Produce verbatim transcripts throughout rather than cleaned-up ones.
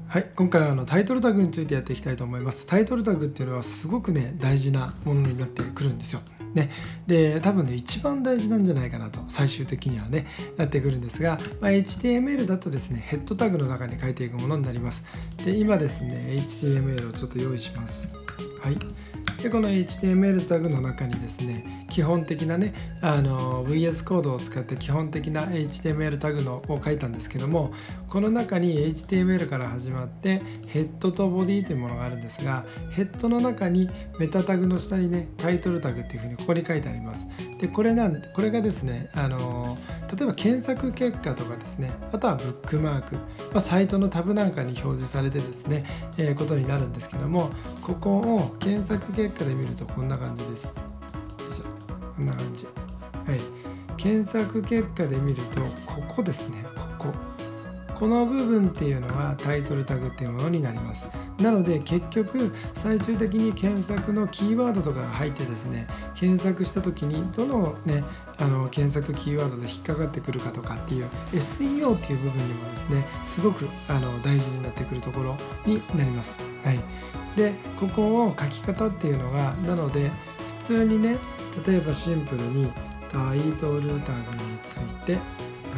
はい、今回はあのタイトルタグについてやっていきたいと思います。タイトルタグっていうのはすごくね大事なものになってくるんですよ。ね、で多分ね一番大事なんじゃないかなと最終的にはねなってくるんですが、まあ、エイチティーエムエル だとですねヘッドタグの中に書いていくものになります。で今ですね エイチティーエムエル をちょっと用意します。はい。でこの エイチティーエムエル タグの中にですね基本的なねあの ブイエス コードを使って基本的な エイチティーエムエル タグのを書いたんですけども、この中に エイチティーエムエル から始まってヘッドとボディというものがあるんですが、ヘッドの中にメタタグの下にねタイトルタグっていうふうにここに書いてあります。でこれなんこれがですねあの例えば検索結果とかですね、あとはブックマーク、まあ、サイトのタブなんかに表示されてですね、えー、ことになるんですけども、ここを検索結果で見るとこんな感じです。こんな感じ。はい。検索結果で見るとここですね。ここ。この部分っていうのはタイトルタグっていうものになります。なので結局最終的に検索のキーワードとかが入ってですね、検索した時にどのねあの検索キーワードで引っかかってくるかとかっていう エスイーオー っていう部分にもですねすごくあの大事になってくるところになります。はい。でここを書き方っていうのがなので普通にね例えばシンプルにタイトルタグについて、はい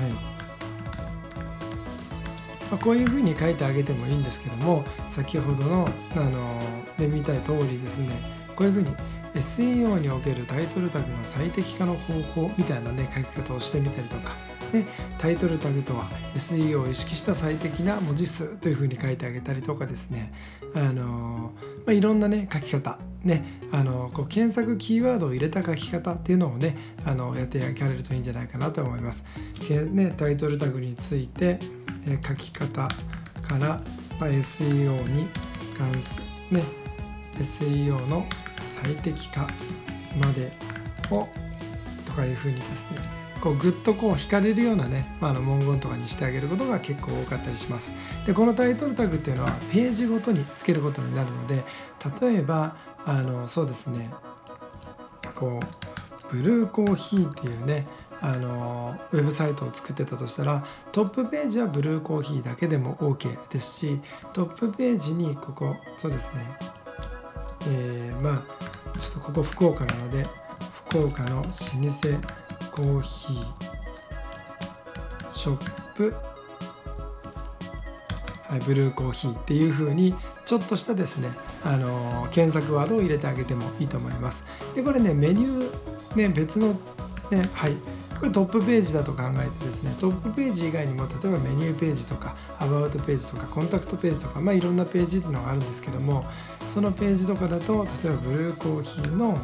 まあ、こういうふうに書いてあげてもいいんですけども、先ほどの、あので見た通りですねこういうふうに エスイーオー におけるタイトルタグの最適化の方法みたいなね書き方をしてみたりとか、ね、タイトルタグとは エスイーオー を意識した最適な文字数というふうに書いてあげたりとかですね、あのまあ、いろんなね書き方ね、あのこう検索キーワードを入れた書き方っていうのをねあのやっていかれるといいんじゃないかなと思います。ね、タイトルタグについて、えー、書き方から、まあ、エスイーオー に関するね エスイーオー の最適化までをとかいうふうにですねこうぐっとこう惹かれるようなね、まあ、あの文言とかにしてあげることが結構多かったりします。でこのタイトルタグっていうのはページごとにつけることになるので、例えばあのそうですねこうブルーコーヒーっていうねあのウェブサイトを作ってたとしたら、トップページはブルーコーヒーだけでも OK ですし、トップページにここそうですねえー、まあちょっとここ福岡なので福岡の老舗コーヒーショップ、はい、ブルーコーヒーっていう風にちょっとしたですね、あのー、検索ワードを入れてあげてもいいと思います。でこれねメニューね別のねはいこれトップページだと考えてですね、トップページ以外にも例えばメニューページとかアバウトページとかコンタクトページとか、まあいろんなページっていうのがあるんですけども、そのページとかだと例えばブルーコーヒーの、はい、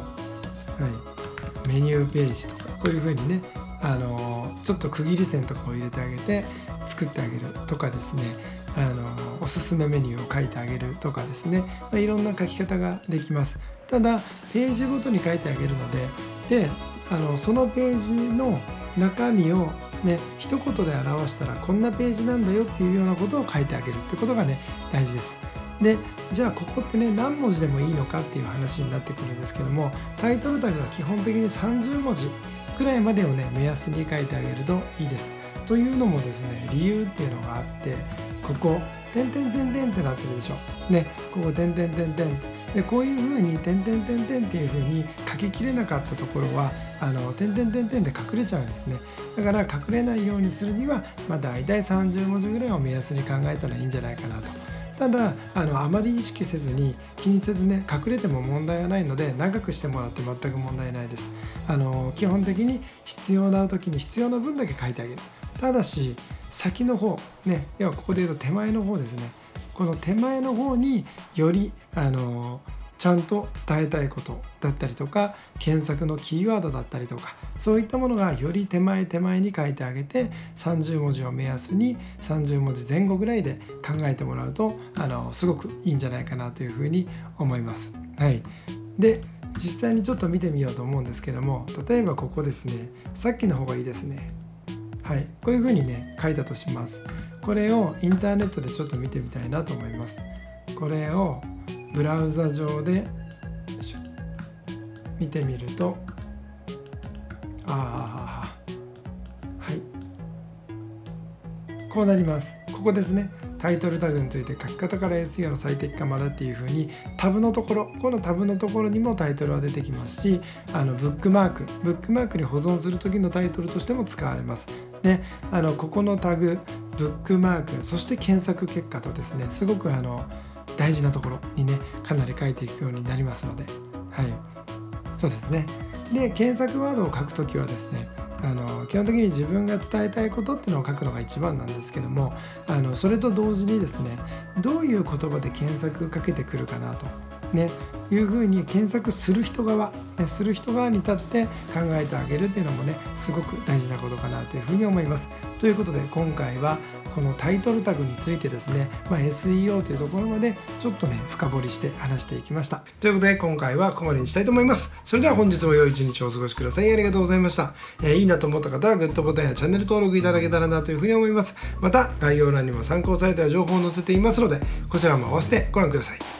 メニューページとかこういう風にねあのちょっと区切り線とかを入れてあげて作ってあげるとかですね、あのおすすめメニューを書いてあげるとかですね、まあ、いろんな書き方ができます。ただページごとに書いてあげるのでであのそのページの中身をね一言で表したらこんなページなんだよっていうようなことを書いてあげるってことがね大事です。でじゃあここってね何文字でもいいのかっていう話になってくるんですけども、タイトルタグは基本的にさんじゅうもじくらいまでをね目安に書いてあげるといいです。というのもですね理由っていうのがあって、ここ点点点点ってなってるでしょね、ここ点点点点でこういう風に点点点点っていう風に書ききれなかったところはあの点点点点で隠れちゃうんですね。だから隠れないようにするには、まあ、大体さんじゅうもじぐらいを目安に考えたらいいんじゃないかなと。ただ あのあまり意識せずに気にせずね隠れても問題はないので長くしてもらって全く問題ないです。あの基本的に必要な時に必要な分だけ書いてあげる。ただし先の方ね、要はここで言うと手前の方ですね、この手前の方によりあのちゃんと伝えたいことだったりとか検索のキーワードだったりとかそういったものがより手前手前に書いてあげてさんじゅうもじを目安にさんじゅうもじぜん後ぐらいで考えてもらうとあのすごくいいんじゃないかなというふうに思います。はい、で実際にちょっと見てみようと思うんですけども、例えばここですね、さっきの方がいいですね。はい、こういうふうにね書いたとします。これをインターネットでちょっと見てみたいなと思います。これをブラウザ上で見てみると、ああはいこうなります。ここですね。 タイトルタグについて書き方から エスイーオー の最適化までっていう風にタブのところ、このタブのところにもタイトルは出てきますし、あのブックマークブックマークに保存する時のタイトルとしても使われます。で、あのここのタグ、ブックマーク、そして検索結果とですね、すごくあの大事なところにねかなり書いていくようになりますので、はい、そうですね。で、検索ワードを書くときはですね、あの基本的に自分が伝えたいことっていうのを書くのが一番なんですけども、あのそれと同時にですね、どういう言葉で検索かけてくるかなと、ね、いうふうに検索する人側、ね、する人側に立って考えてあげるっていうのもね、すごく大事なことかなというふうに思います。ということで今回はこのタイトルタグについてですね、まあ、エスイーオー というところまでちょっとね深掘りして話していきました。ということで今回はここまでにしたいと思います。それでは本日も良い一日をお過ごしください。ありがとうございました。えー、いいなと思った方はグッドボタンやチャンネル登録いただけたらなというふうに思います。また概要欄にも参考サイトや情報を載せていますので、こちらも合わせてご覧ください。